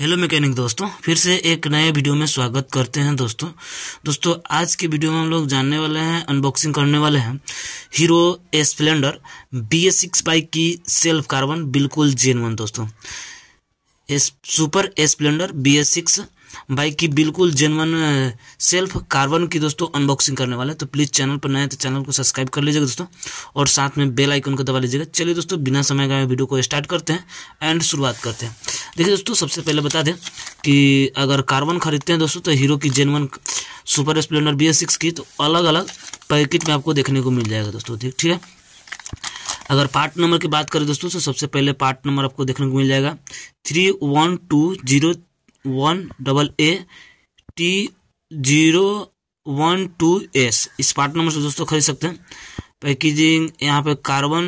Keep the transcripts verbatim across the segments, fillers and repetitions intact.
Hello mechanic दोस्तों, फिर से एक नए वीडियो में स्वागत करते हैं दोस्तों दोस्तों आज के वीडियो में हम लोग जानने वाले हैं, अनबॉक्सिंग करने वाले हैं hero splendor B S six bike की सेल्फ कार्बन बिल्कुल जेन्युइन दोस्तों। एस super Splendor B S six bike की बिल्कुल जेन्युइन सेल्फ कार्बन की दोस्तों अनबॉक्सिंग करने वाले हैं। तो प्लीज़ चैनल पर नए हैं तो चैनल को सब्सक्राइब कर लीजिएगा दोस्तों, और साथ में बेल आइकन को दबा लीजिएगा। चलिए दोस्तों, बिना समय गए वीडियो को स्टार्ट करते हैं एंड शुरुआत करते हैं। देखिए दोस्तों, सबसे पहले बता दें कि अगर कार्बन खरीदते हैं दोस्तों तो हीरो की genuine super Splendor B S six की तो अलग अलग पैकेट में आपको देखने को मिल जाएगा दोस्तों। ठीक ठीक है। अगर पार्ट नंबर की बात करें दोस्तों तो सबसे पहले पार्ट नंबर आपको देखने को मिल जाएगा three one two zero one double A T zero one two S. इस पार्ट नंबर से दोस्तों खरीद सकते हैं। पैकेजिंग यहाँ पे कार्बन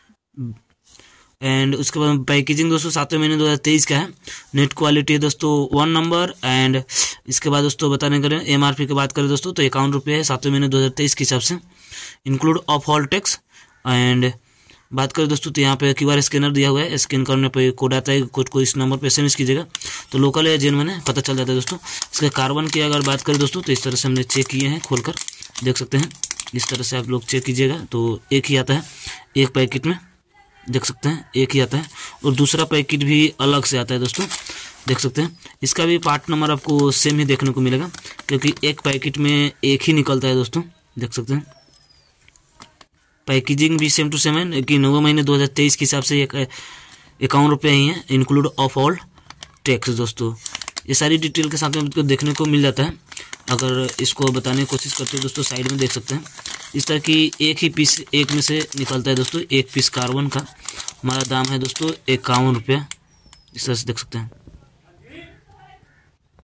एंड उसके बाद पैकेजिंग दोस्तों सातवें महीने दो हज़ार तेईस का है। नेट क्वालिटी है दोस्तों वन नंबर। एंड इसके बाद दोस्तों बताने करें एम आर पी की बात करें दोस्तों तो इक्यावन रुपये है सातवें महीने दो हज़ार तेईस के हिसाब से, include of all tax. And बात करें दोस्तों तो यहाँ पे क्यू आर स्कैनर दिया हुआ है, स्कैन करने पे कोड आता है, कोड को इस नंबर पे एसएमएस कीजिएगा तो लोकल है जेन्युइन है पता चल जाता है दोस्तों। इसके कार्बन की अगर बात करें दोस्तों तो इस तरह से हमने चेक किए हैं, खोलकर देख सकते हैं। इस तरह से आप लोग चेक कीजिएगा तो एक ही आता है, एक पैकेट में देख सकते हैं एक ही आता है, और दूसरा पैकेट भी अलग से आता है दोस्तों, देख सकते हैं। इसका भी पार्ट नंबर आपको सेम ही देखने को मिलेगा क्योंकि एक पैकेट में एक ही निकलता है दोस्तों, देख सकते हैं। पैकेजिंग भी सेम टू सेम है कि नौवें महीने दो हज़ार तेईस के हिसाब से एक इक्यावन रुपये ही है, इंक्लूड ऑफ ऑल टैक्स दोस्तों। ये सारी डिटेल के साथ में आपको देखने को मिल जाता है। अगर इसको बताने की कोशिश करते हैं दोस्तों, साइड में देख सकते हैं इस तरह की एक ही पीस एक में से निकलता है दोस्तों। एक पीस कार्बन का हमारा दाम है दोस्तों इक्यावन रुपये, इस तरह से देख सकते हैं।